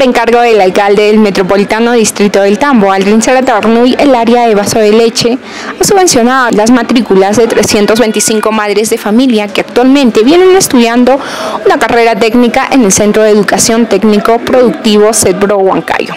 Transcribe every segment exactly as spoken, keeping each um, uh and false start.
encargo del alcalde del Metropolitano Distrito del Tambo, Aldrin Saratornuy, el área de Vaso de Leche ha subvencionado las matrículas de trescientas veinticinco madres de familia que actualmente vienen estudiando una carrera técnica en el Centro de Educación Técnico Productivo CETBRO Huancayo.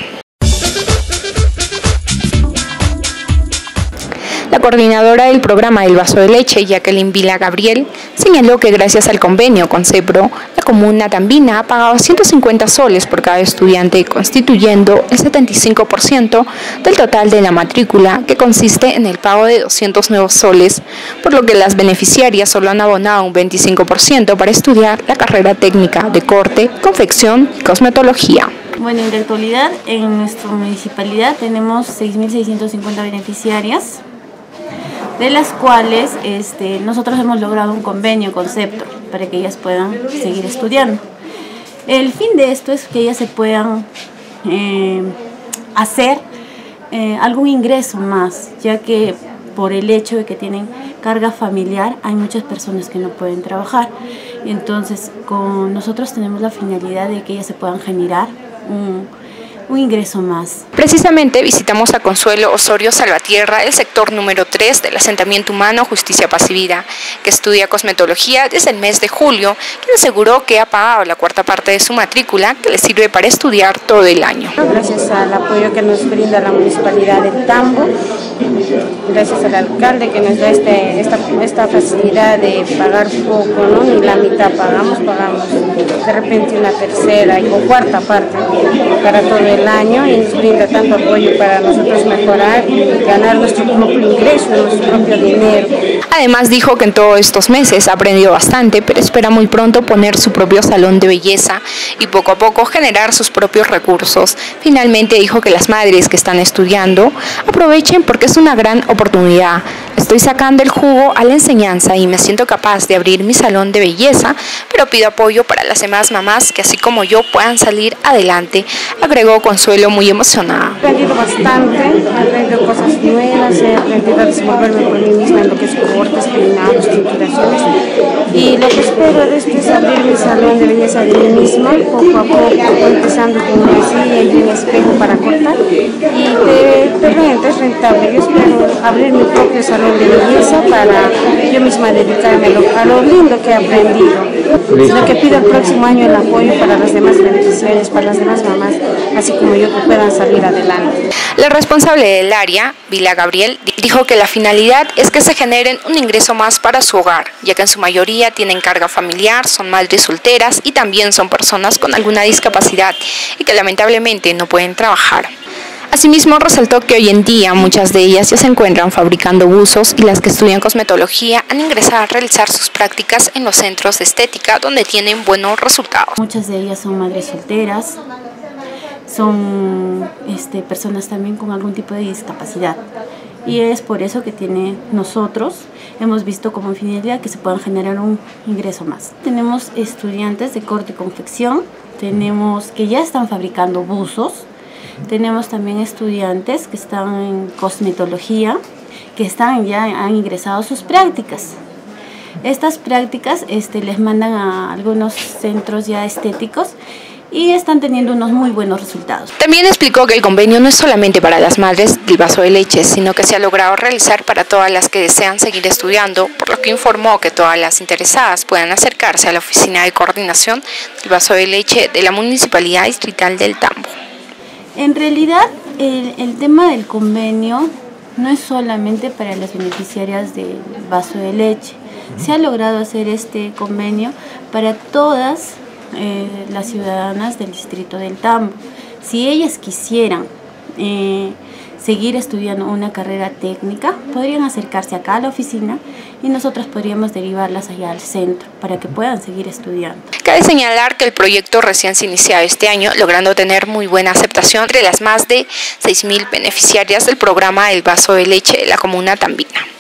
La coordinadora del programa del Vaso de Leche, Jacqueline Vila Gabriel, señaló que gracias al convenio con CETBRO, la comuna tambina ha pagado ciento cincuenta soles por cada estudiante, constituyendo el setenta y cinco por ciento del total de la matrícula, que consiste en el pago de doscientos nuevos soles, por lo que las beneficiarias solo han abonado un veinticinco por ciento para estudiar la carrera técnica de corte, confección y cosmetología. Bueno, en la actualidad en nuestra municipalidad tenemos seis mil seiscientas cincuenta beneficiarias, de las cuales este, nosotros hemos logrado un convenio con CETBRO para que ellas puedan seguir estudiando. El fin de esto es que ellas se puedan eh, hacer eh, algún ingreso más, ya que por el hecho de que tienen carga familiar hay muchas personas que no pueden trabajar. Entonces con nosotros tenemos la finalidad de que ellas se puedan generar un un ingreso más. Precisamente visitamos a Consuelo Osorio Salvatierra, el sector número tres del asentamiento humano Justicia Paz y Vida, que estudia cosmetología desde el mes de julio, quien aseguró que ha pagado la cuarta parte de su matrícula, que le sirve para estudiar todo el año. Gracias al apoyo que nos brinda la Municipalidad del Tambo, gracias al alcalde que nos da este, esta, esta facilidad de pagar poco, ¿no? Ni la mitad pagamos, pagamos de repente una tercera o cuarta parte para todo el el año, y nos brinda tanto apoyo para nosotros mejorar y ganar nuestro propio ingreso, nuestro propio dinero. Además dijo que en todos estos meses ha aprendido bastante, pero espera muy pronto poner su propio salón de belleza y poco a poco generar sus propios recursos. Finalmente dijo que las madres que están estudiando aprovechen porque es una gran oportunidad. Estoy sacando el jugo a la enseñanza y me siento capaz de abrir mi salón de belleza, pero pido apoyo para las demás mamás que así como yo puedan salir adelante, agregó Consuelo muy emocionada. He aprendido bastante, he aprendido cosas nuevas, he aprendido a desenvolverme por mí misma en lo que es cortes, peinados, trituraciones, y lo que espero de esto es abrir mi salón de belleza de mí misma, poco a poco, empezando con una silla y un espejo para cortar, y de, de renta, es rentable. Yo espero abrir mi propio salón de belleza para yo misma dedicarme a lo, a lo lindo que he aprendido, sino que pido el próximo año el apoyo para las demás beneficiarias, para las demás mamás, así como yo, que puedan salir adelante. La responsable del área, Vila Gabriel, dijo que la finalidad es que se generen un ingreso más para su hogar, ya que en su mayoría tienen carga familiar, son madres solteras y también son personas con alguna discapacidad y que lamentablemente no pueden trabajar. Asimismo, resaltó que hoy en día muchas de ellas ya se encuentran fabricando buzos y las que estudian cosmetología han ingresado a realizar sus prácticas en los centros de estética donde tienen buenos resultados. Muchas de ellas son madres solteras, son este, personas también con algún tipo de discapacidad, y es por eso que tiene, nosotros hemos visto como finalidad que se puedan generar un ingreso más. Tenemos estudiantes de corte y confección, tenemos que ya están fabricando buzos, tenemos también estudiantes que están en cosmetología, que están ya han ingresado a sus prácticas. Estas prácticas este, les mandan a algunos centros ya estéticos y están teniendo unos muy buenos resultados. También explicó que el convenio no es solamente para las madres del Vaso de Leche, sino que se ha logrado realizar para todas las que desean seguir estudiando, por lo que informó que todas las interesadas puedan acercarse a la oficina de coordinación del Vaso de Leche de la Municipalidad Distrital del Tambo. En realidad, el, el tema del convenio no es solamente para las beneficiarias del Vaso de Leche. Se ha logrado hacer este convenio para todas eh, las ciudadanas del distrito del Tambo. Si ellas quisieran eh, seguir estudiando una carrera técnica, podrían acercarse acá a la oficina y nosotros podríamos derivarlas allá al centro para que puedan seguir estudiando. Cabe señalar que el proyecto recién se ha iniciado este año, logrando tener muy buena aceptación entre las más de seis mil beneficiarias del programa del Vaso de Leche de la comuna tambina.